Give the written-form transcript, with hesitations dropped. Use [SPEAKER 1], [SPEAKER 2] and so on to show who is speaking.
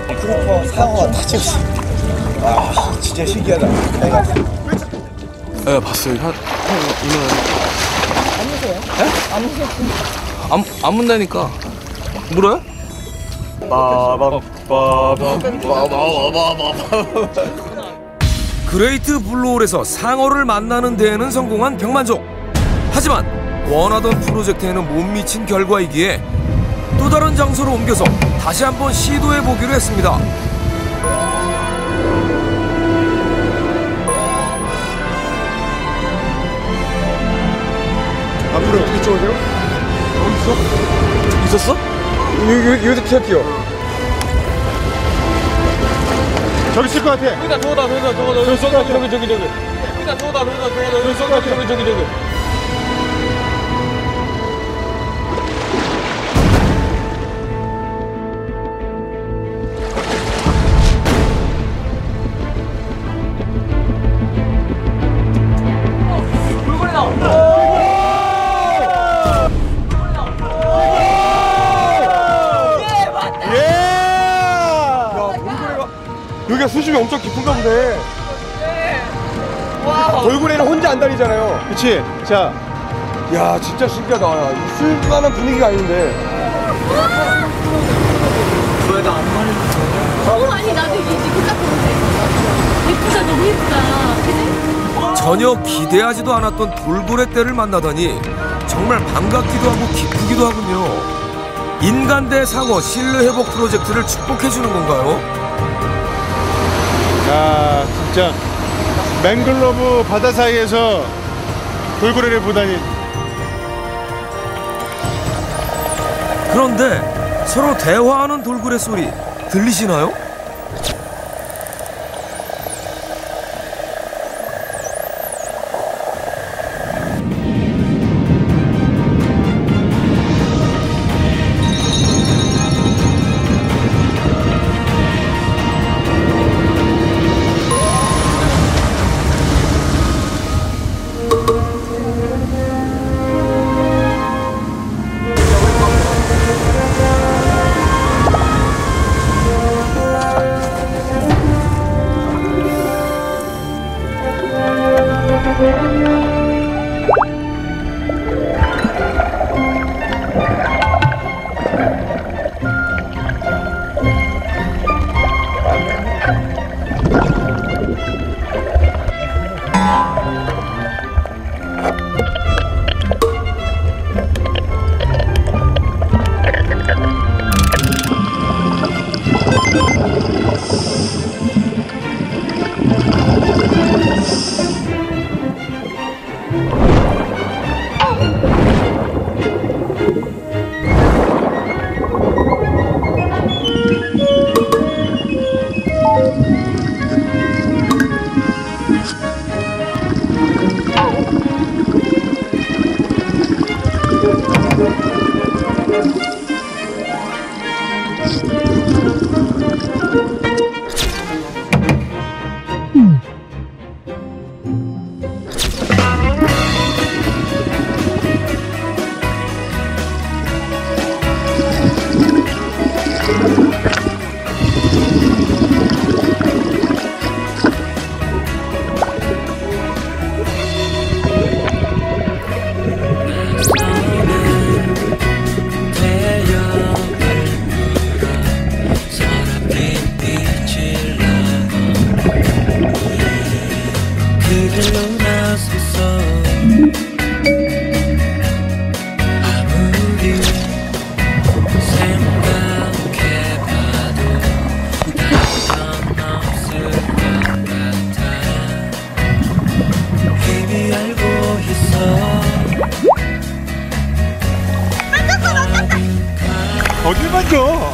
[SPEAKER 1] 크로퍼 상어가 다 찍었어. 와, 진짜 신기하다. 내가
[SPEAKER 2] 네, 봤어요. 형 오늘
[SPEAKER 3] 안 무서워요?
[SPEAKER 2] 에?
[SPEAKER 3] 안 무서워?
[SPEAKER 2] 안 문다니까. 물어요?
[SPEAKER 4] 그레이트 블루홀에서 상어를 만나는 데에는 성공한 병만족. 하지만 원하던 프로젝트에는 못 미친 결과이기에 또 다른 장소로 옮겨서 다시 한번 시도해 보기로 했습니다.
[SPEAKER 1] 앞으로 어떻게 찍어줘요? 어디 있어?
[SPEAKER 2] 있었어?
[SPEAKER 1] 여기서 튀어. 저기 있을 것 같아.
[SPEAKER 2] 여기다 저거다. 저기. 여기다 저거다. 저기.
[SPEAKER 1] 여기가 수심이 엄청 깊은가 보네. 돌고래는 혼자 안 다니잖아요. 그치? 자, 야, 진짜 신기하다. 야, 있을 만한 분위기가 아닌데.
[SPEAKER 3] 아니 나도 이게 지금 딱 보는데 예쁘다, 너무 예쁘다. 그치?
[SPEAKER 4] 전혀 기대하지도 않았던 돌고래 떼를 만나다니 정말 반갑기도 하고 기쁘기도 하군요. 인간 대 상어 신뢰 회복 프로젝트를 축복해주는 건가요?
[SPEAKER 1] 야, 진짜 맹글로브 바다 사이에서 돌고래를 보다니.
[SPEAKER 4] 그런데 서로 대화하는 돌고래 소리 들리시나요?
[SPEAKER 1] 어딜 만져?